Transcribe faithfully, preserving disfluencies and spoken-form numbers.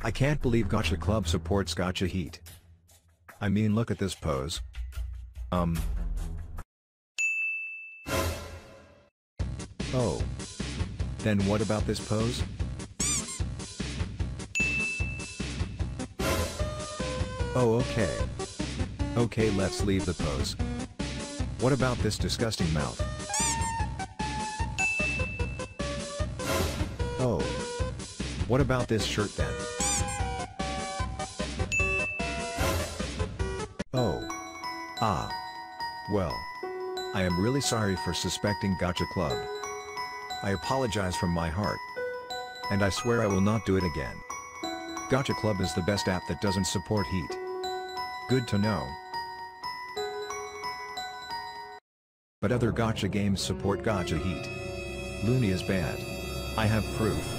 I can't believe Gacha Club supports Gacha Heat. I mean, look at this pose. Um. Oh. Then what about this pose? Oh, okay. Okay, let's leave the pose. What about this disgusting mouth? Oh. What about this shirt then? Oh. Ah. Well. I am really sorry for suspecting Gacha Club. I apologize from my heart. And I swear I will not do it again. Gacha Club is the best app that doesn't support Heat. Good to know. But other Gacha games support Gacha Heat. Looney is bad. I have proof.